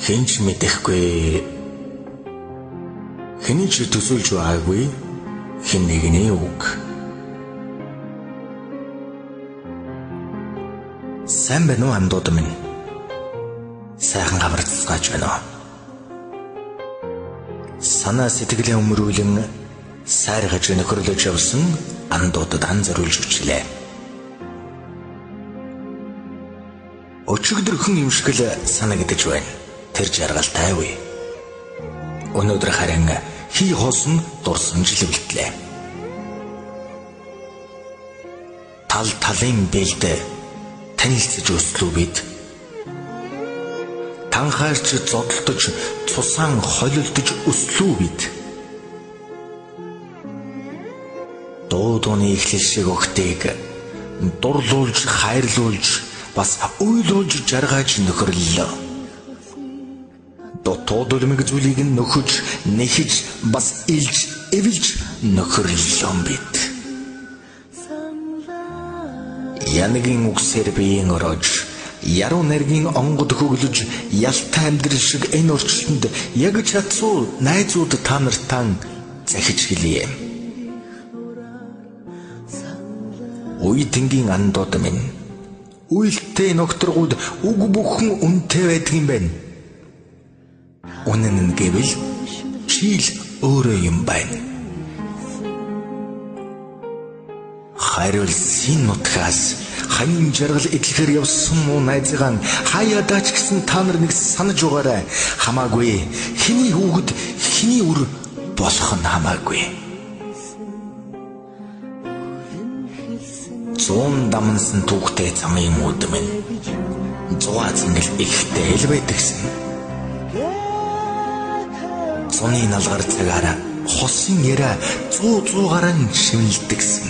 Хинч мэдэхгүй. Хэний ч төсөөлж байгаагүй хэн нэгний үг. Сайн байна уу амдууд минь? Сайхан гаварцгааж байна уу? Санаа сэтгэлээ өмөрүүлэн сайргаж нөхөрлөж явсан амдуудад ан зориулж өчлөө. Өчигдөрхөн юмшгэл санагдаж байна. Тэр жаргалтай үе. Өнөөдөр харин хий хоосон дурсан жилвэлтлээ. Тал талын бэлд танилцж өслөө бид. Танхаарч зодтолдож цусаан холилдож өслөө бид. Дууны эхлэл шиг өгтэйг дурлуулж хайрлуулж бас уйлуулж жаргаж нөхөрлөө. Дотоод үлмэг зүйлийг нөхөж нэхэж бас илж эвэлж нөхөрлөө бид. Янагийн үгсээр биеийн орож яруу найргийн онгод хөглөж ялтай амьдрал шиг энэ орчлонд яг чадсуу найзууд та нартаа захиж хэлье. Уйдингийн андууд минь үйлтэй ногторгууд үг бүхэн үнтэй байдаг юм байна. Үнэн нь гэвэл чийл өөрөө юм байна. Хайрвал син нутгаас ханин жаргал эдлэхээр явсан муу найзыгаан хаяадаач гэсэн та нар нэг санаж угаарай. Хамаагүй хэний хүүхэд хэний үр болох нь хамаагүй. Зуун дамнсан түүхтэй замын мод минь зугаа зингэл ихтэй эл байдагсан. Цоны налгар цагаараа хосын яриа 100-100-аараа шимэлдэгсэн.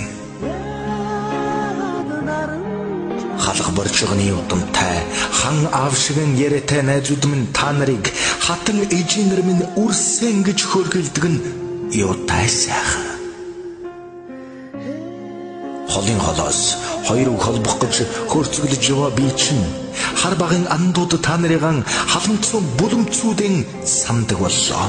Халах борчгоны удамтай хан аав шигэн яриатай найзууд минь та нарыг хатан эжинэр минь үрсэн гэж хөргөлдөг нь юутай сайхан. Холын холоос хоёр үг холбох гэж хөрцөглөж яваа би чинь хар багын андууд та нарыгаан халамцуу бүлэмцүүдэн самдаг боллоо.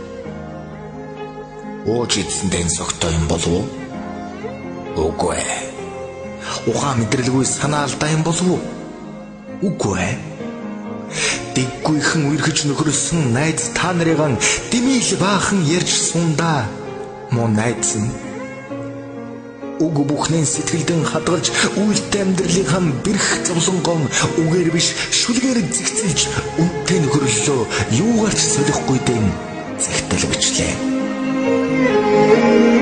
Ууж идсэндээ согтой юм болов уу? Үгүй. Ухаан мэдрэлгүй санаа алдаа юм болов уу? Үгүй. Дэггүйхэн үерхэж нөхөрсөн найз та нарыгаан дэмийл баахан ярьж сундаа. Муу найз нь үг бүхнээ сэтгэлдэн хадгалж үйлдэл амьдралынхаа бэрх зовлонгон үгээр биш шүлгээр зэгцэлж үнтэй нөхөрлөө юугаарч солихгүй дэн загтал бичлээ.